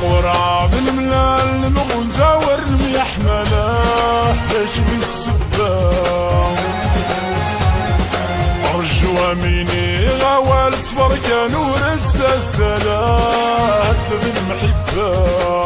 ورا بالملال نبغو نزاور يحمله تجوي السباب رجوا ميني غوال صبر كانوا رزا السلات بالمحبة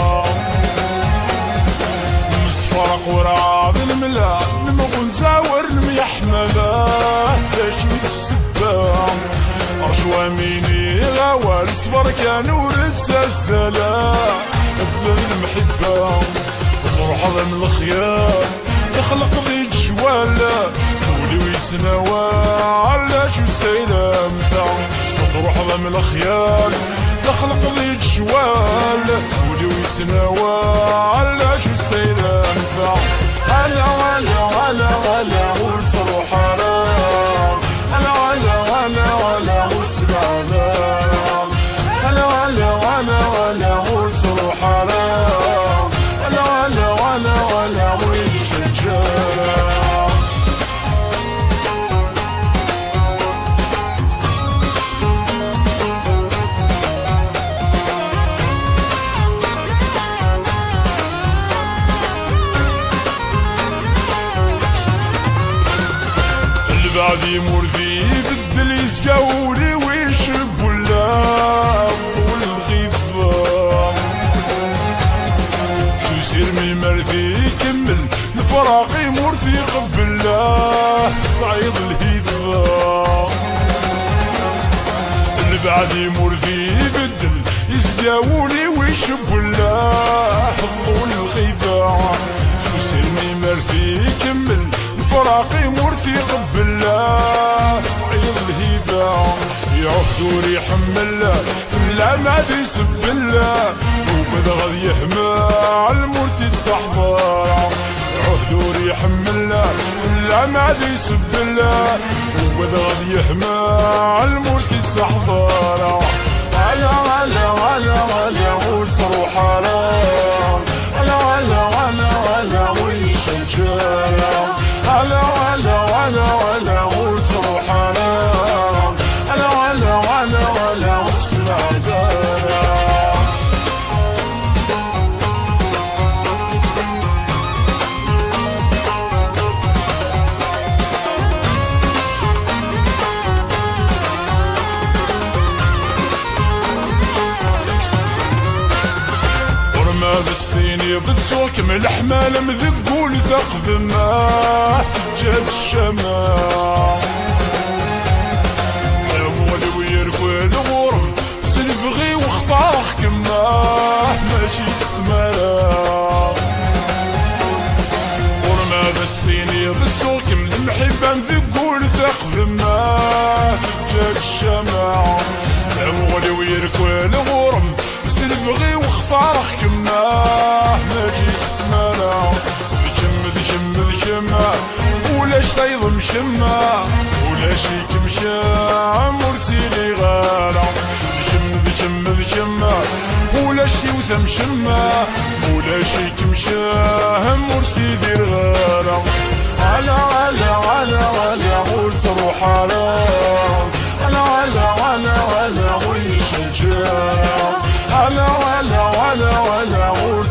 نصفرق ورا بالملال نبغو نزاور يحمله تجوي السباب رجوا ميني غوال صبر كانوا رزا السلام المحبة نروح من الخيال تخلق ذي الجوال تولي ويسنوى على شو سيلة متاع نروح من الخيال تخلق ذي الجوال تولي ويسنوى على شو سيلة متاع هلا هلا هلا هلا وتروح حرام هلا هلا هلا هلا والسلام هلا هلا هلا هلا وتروح حرام هلا هلا هلا هلا والشجرة بعد يمر ذي بدل يسقاولي ويشب ولا والغيظة تسير من مرثي يكمل الفراق يمر في قبل الله صعيد الهيفة اللي بعد يمر ذي بدل يسقاولي ويشب ولا والغيظة تسير من مرثي يكمل الفراق يمر في قبل الله صعيد الهيبة يعهد يحمل في العماد يسب الله وبدا غادي يحمى على المرتد صحبارة يعهد يحمل في العماد يسب الله وبدا غادي يحمى على المرتد صحبارة هلا هلا هلا هلا وصرو حرام هلا هلا هلا هلا والشجرة هلا هلا هلا هلا وصرو حرام هلا هلا هلا هلا والسنادرة بستيني بتسوك من الحمال مذقول ثقف ما جاب الشمال كمول ويركوي الغرم سلفغي وخفاخ كماه ماشي استمرا ورما بستيني بتسوك من المحبة مذقول ثقف ما جاب الشمال كمول ويركوي الغرم سلفغي وخفارخ كماه ماجي استمانا ذجم ذجم ولا شطيض مشما ولا شيك مشا مرتيلي غالا ذجم ولا شي وثم شما ولا شيك مشا مرتيلي غالا على على على على وصرو حرام على على على على والشجرة هلا هلا هلا هلا